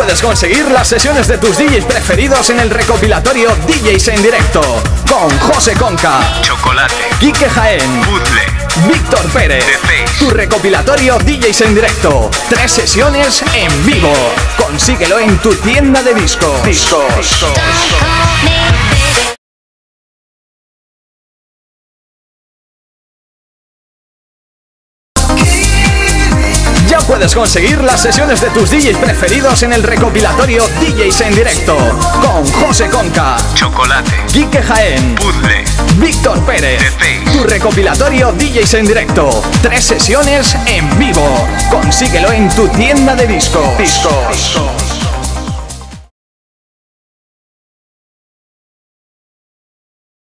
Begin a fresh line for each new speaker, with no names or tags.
puedes conseguir las sesiones de tus DJs preferidos en el recopilatorio DJs en directo con José Conca,
Chocolate,
Quique Jaén,
Puzzle,
Víctor Pérez. Tu recopilatorio DJs en directo. 3 sesiones en vivo. Consíguelo en tu tienda de discos. Ya puedes conseguir las sesiones de tus DJs preferidos en el recopilatorio DJs en directo con José Conca,
Chocolate,
Quique Jaén,
Puzzle,
Víctor Pérez. Tu recopilatorio DJs en directo. 3 sesiones en vivo. Consíguelo en tu tienda de discos.